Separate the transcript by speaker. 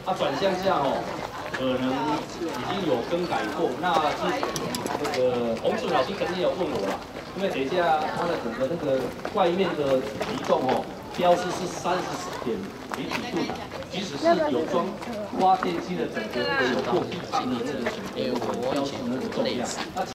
Speaker 1: 它转向下哦，可能已经有更改过。那洪志老师曾经有问我啦，因为等一下它的整个那个外面的体重哦，标示是30.0几吨，即使是有装挖电机的整个有过底盘的这个水平，标示那个重量。